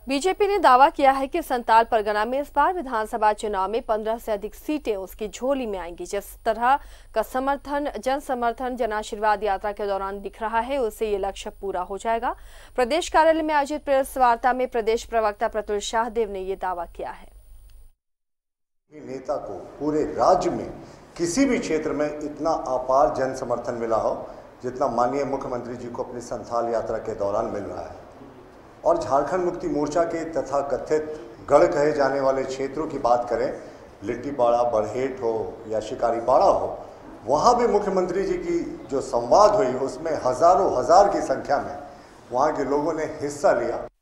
BJP ने दावा किया है कि संताल परगना में इस बार विधानसभा चुनाव में 15 से अधिक सीटें उसकी झोली में आएंगी। जिस तरह का जन समर्थन जन आशीर्वाद यात्रा के दौरान दिख रहा है, उससे ये लक्ष्य पूरा हो जाएगा। प्रदेश कार्यालय में आयोजित प्रेस वार्ता में प्रदेश प्रवक्ता प्रतुल शाहदेव ने ये दावा किया है। नेता को पूरे राज्य में किसी भी क्षेत्र में इतना अपार जन समर्थन मिला हो जितना माननीय मुख्यमंत्री जी को अपनी संथाल यात्रा के दौरान मिल रहा है। और झारखंड मुक्ति मोर्चा के तथा कथित गढ़ कहे जाने वाले क्षेत्रों की बात करें, लिट्टीपाड़ा, बरहेट हो या शिकारीपाड़ा हो, वहाँ भी मुख्यमंत्री जी की जो संवाद हुई उसमें हजारों हजार की संख्या में वहाँ के लोगों ने हिस्सा लिया।